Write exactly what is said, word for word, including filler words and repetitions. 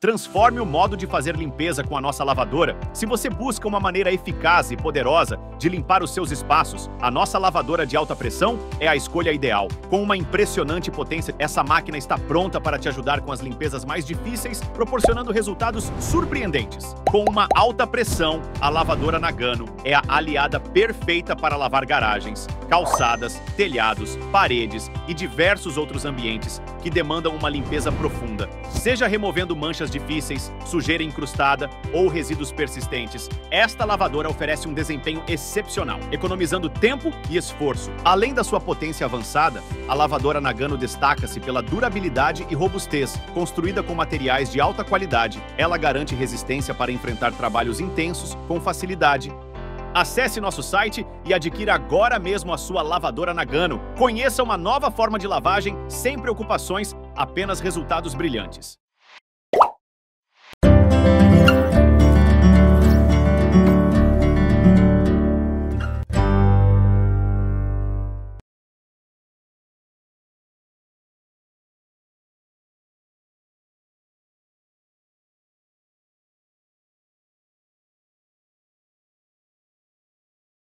Transforme o modo de fazer limpeza com a nossa lavadora. Se você busca uma maneira eficaz e poderosa de limpar os seus espaços, a nossa lavadora de alta pressão é a escolha ideal. Com uma impressionante potência, essa máquina está pronta para te ajudar com as limpezas mais difíceis, proporcionando resultados surpreendentes. Com uma alta pressão, a lavadora Nagano é a aliada perfeita para lavar garagens, calçadas, telhados, paredes e diversos outros ambientes que demandam uma limpeza profunda. Seja removendo manchas difíceis, sujeira incrustada ou resíduos persistentes, esta lavadora oferece um desempenho excepcional, economizando tempo e esforço. Além da sua potência avançada, a lavadora Nagano destaca-se pela durabilidade e robustez. Construída com materiais de alta qualidade, ela garante resistência para enfrentar trabalhos intensos com facilidade. Acesse nosso site e adquira agora mesmo a sua lavadora Nagano. Conheça uma nova forma de lavagem sem preocupações, apenas resultados brilhantes.